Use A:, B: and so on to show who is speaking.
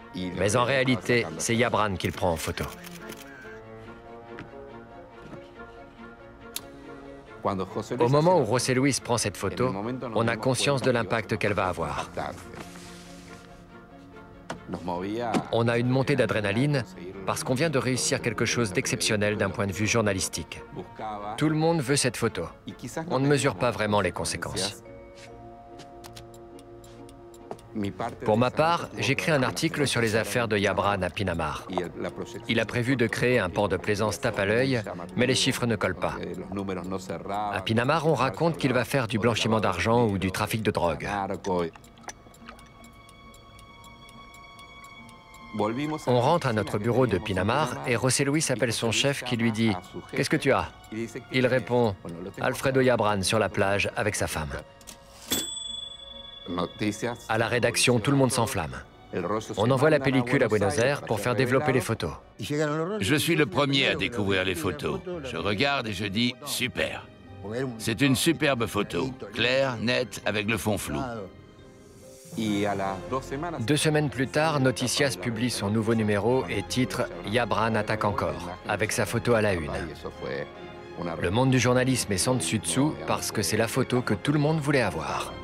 A: Mais en réalité, c'est Yabran qui le prend en photo. Au moment où José Luis prend cette photo, on a conscience de l'impact qu'elle va avoir. On a une montée d'adrénaline parce qu'on vient de réussir quelque chose d'exceptionnel d'un point de vue journalistique. Tout le monde veut cette photo. On ne mesure pas vraiment les conséquences. Pour ma part, j'écris un article sur les affaires de Yabran à Pinamar. Il a prévu de créer un port de plaisance tape à l'œil, mais les chiffres ne collent pas. À Pinamar, on raconte qu'il va faire du blanchiment d'argent ou du trafic de drogue. On rentre à notre bureau de Pinamar et José Luis appelle son chef qui lui dit « Qu'est-ce que tu as ?» Il répond « Alfredo Yabran sur la plage avec sa femme ». À la rédaction, tout le monde s'enflamme. On envoie la pellicule à Buenos Aires pour faire développer les photos.
B: Je suis le premier à découvrir les photos. Je regarde et je dis « super ». C'est une superbe photo, claire, nette, avec le fond flou.
A: 2 semaines plus tard, Noticias publie son nouveau numéro et titre « Yabran attaque encore », avec sa photo à la une. Le monde du journalisme est sans dessus dessous parce que c'est la photo que tout le monde voulait avoir.